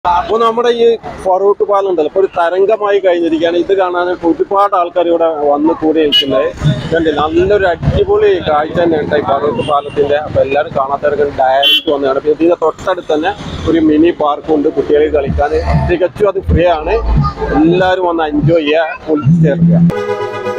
അപ്പോൾ നമ്മുടെ ഈ ഫറൂഖ് പാലം ഉണ്ടല്ലോ ഇപ്പോൾ ഒരു തരംഗമായി കഴിഞ്ഞിരിക്കുകയാണ്. ഇത് കാണാൻ ഒരുപാട് ആൾക്കാർ ഇവിടെ വന്ന് കൂടി നിൽക്കുന്നത് കണ്ടില്ല. നല്ലൊരു അടിപൊളി കാഴ്ച തന്നെയുണ്ട് ഈ ഫറൂഖ് പാലത്തിന്റെ. അപ്പോൾ എല്ലാവരും കാണാത്തവർക്ക് ഡയറക്റ്റ് വന്നതാണ്. പിന്നെ ഇതിന്റെ തൊട്ടടുത്ത് തന്നെ ഒരു മിനി പാർക്കുണ്ട് കുട്ടികൾക്ക് കളിക്കാൻ. തികച്ചും അത് ഫ്രീ ആണ്. എല്ലാവരും വന്ന് എൻജോയ് ചെയ്യുക, കുളിച്ച് ചേർക്കുക.